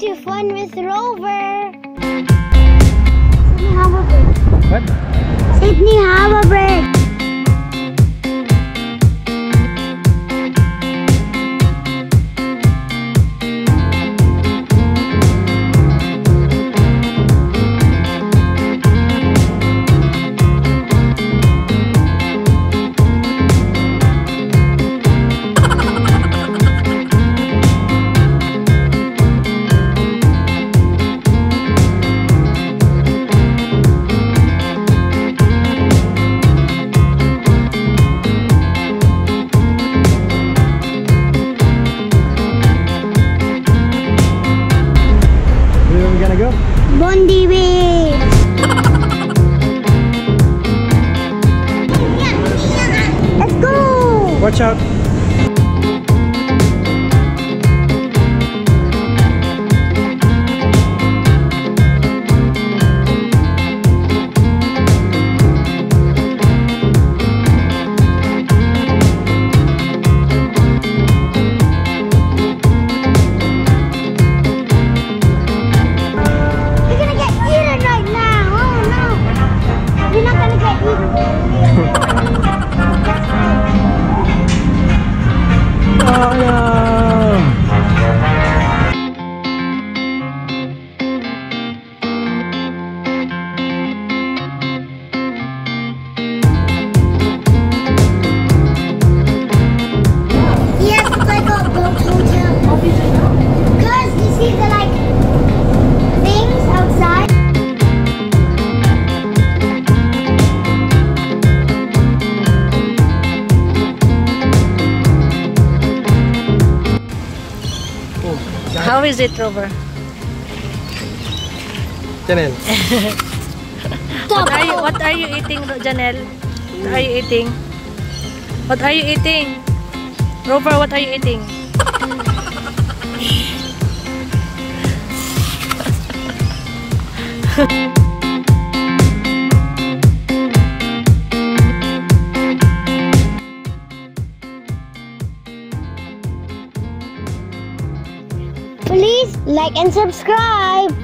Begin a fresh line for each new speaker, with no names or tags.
to fun with RoVer.
What?
Sydney Harbor Bridge. Bondi Beach. Let's go.
Watch out.
How is it, RoVer?
Janelle.
What are you eating, Janelle? What are you eating? What are you eating? RoVer, what are you eating?
Please like and subscribe.